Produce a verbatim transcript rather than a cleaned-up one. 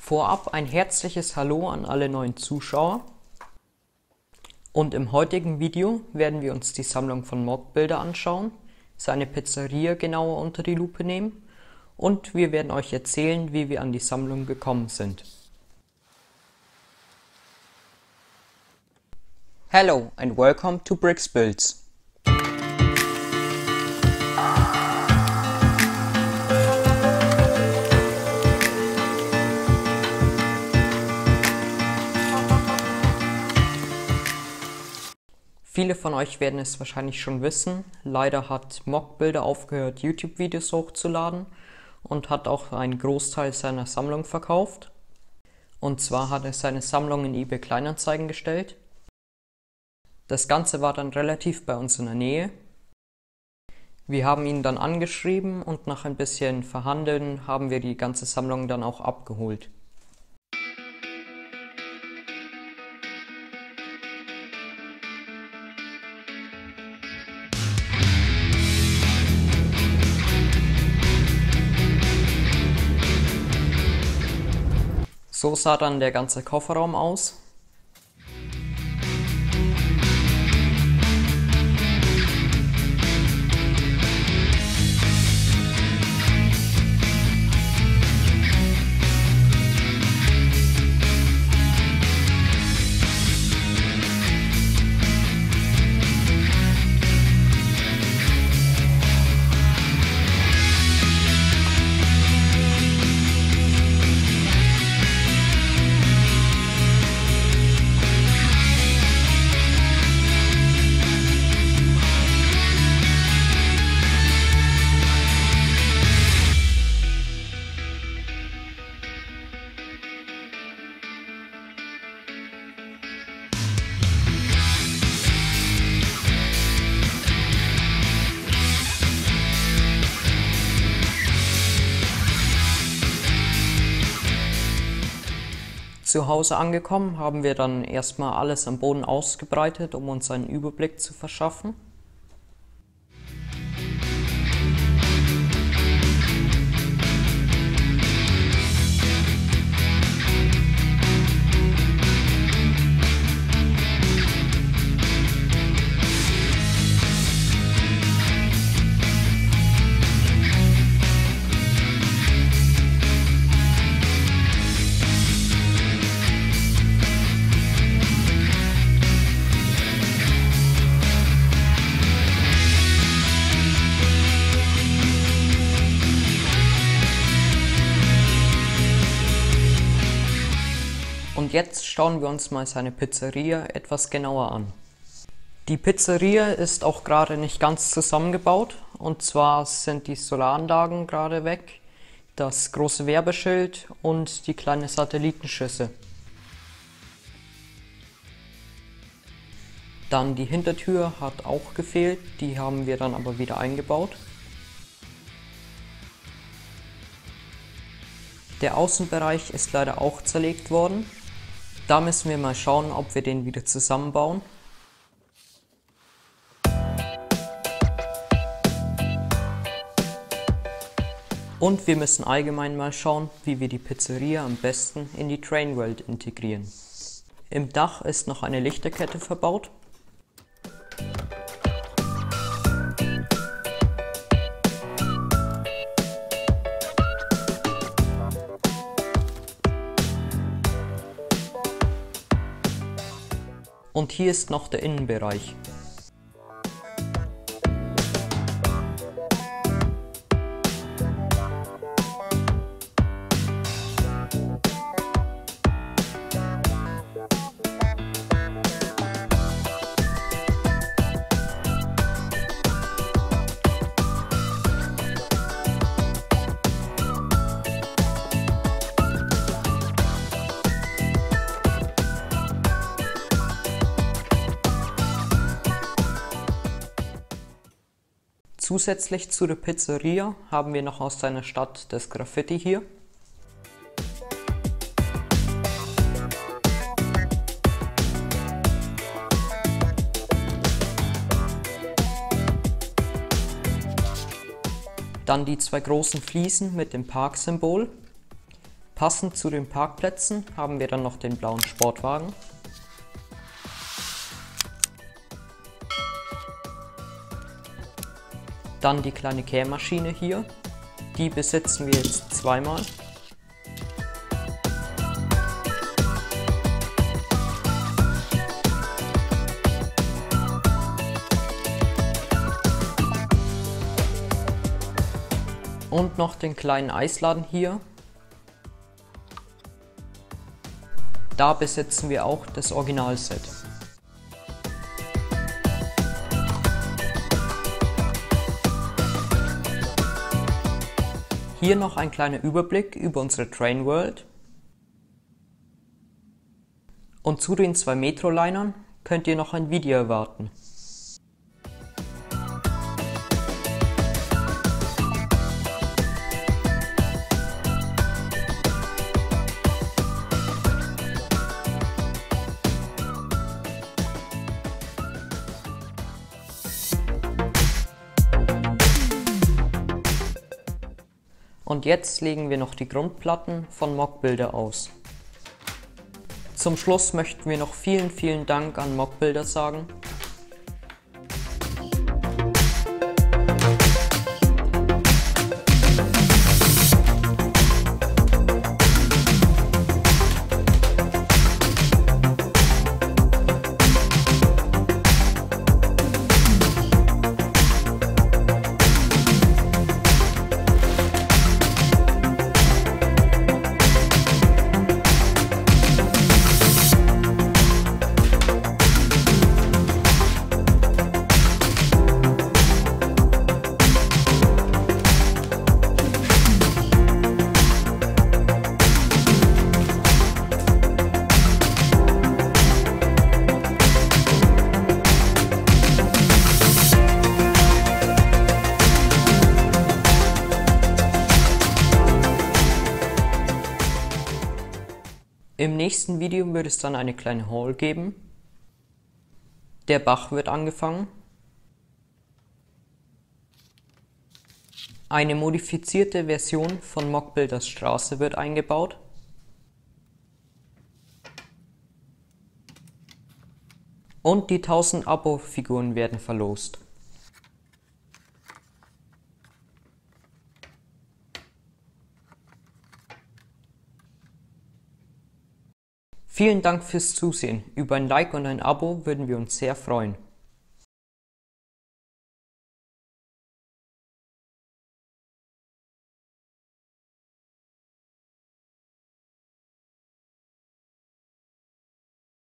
Vorab ein herzliches Hallo an alle neuen Zuschauer. Und im heutigen Video werden wir uns die Sammlung von Mockbuilder anschauen, seine Pizzeria genauer unter die Lupe nehmen und wir werden euch erzählen, wie wir an die Sammlung gekommen sind. Hello and welcome to Bricks Builds. Viele von euch werden es wahrscheinlich schon wissen, leider hat Mockbuilder aufgehört, YouTube-Videos hochzuladen und hat auch einen Großteil seiner Sammlung verkauft. Und zwar hat er seine Sammlung in eBay Kleinanzeigen gestellt. Das Ganze war dann relativ bei uns in der Nähe. Wir haben ihn dann angeschrieben und nach ein bisschen Verhandeln haben wir die ganze Sammlung dann auch abgeholt. So sah dann der ganze Kofferraum aus. Zu Hause angekommen haben wir dann erstmal alles am Boden ausgebreitet, um uns einen Überblick zu verschaffen. Und jetzt schauen wir uns mal seine Pizzeria etwas genauer an. Die Pizzeria ist auch gerade nicht ganz zusammengebaut, und zwar sind die Solaranlagen gerade weg, das große Werbeschild und die kleine Satellitenschüssel. Dann die Hintertür hat auch gefehlt, die haben wir dann aber wieder eingebaut. Der Außenbereich ist leider auch zerlegt worden. Da müssen wir mal schauen, ob wir den wieder zusammenbauen. Und wir müssen allgemein mal schauen, wie wir die Pizzeria am besten in die Trainworld integrieren. Im Dach ist noch eine Lichterkette verbaut. Und hier ist noch der Innenbereich. Zusätzlich zu der Pizzeria haben wir noch aus seiner Stadt das Graffiti hier. Dann die zwei großen Fliesen mit dem Parksymbol. Passend zu den Parkplätzen haben wir dann noch den blauen Sportwagen. Dann die kleine Kehrmaschine hier. Die besitzen wir jetzt zweimal. Und noch den kleinen Eisladen hier. Da besitzen wir auch das Originalset. Hier noch ein kleiner Überblick über unsere Train World. Und zu den zwei Metro-Linern könnt ihr noch ein Video erwarten. Und jetzt legen wir noch die Grundplatten von Mockbuilder aus. Zum Schluss möchten wir noch vielen, vielen Dank an Mockbuilder sagen. Im nächsten Video wird es dann eine kleine Haul geben. Der Bach wird angefangen. Eine modifizierte Version von Mockbuilders Straße wird eingebaut. Und die tausend Abo-Figuren werden verlost. Vielen Dank fürs Zusehen. Über ein Like und ein Abo würden wir uns sehr freuen.